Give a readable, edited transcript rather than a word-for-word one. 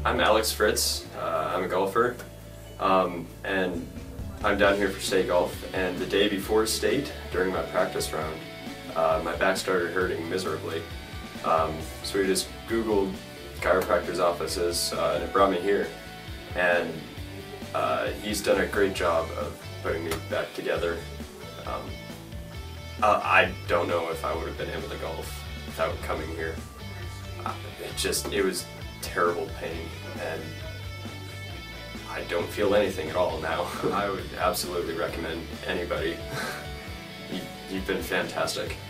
I'm Alex Fritz. I'm a golfer, and I'm down here for state golf. And the day before state, during my practice round, my back started hurting miserably. So we just Googled chiropractor's offices, and it brought me here. And he's done a great job of putting me back together. I don't know if I would have been able to golf without coming here. It was terrible pain, and I don't feel anything at all now. I would absolutely recommend anybody. You've been fantastic.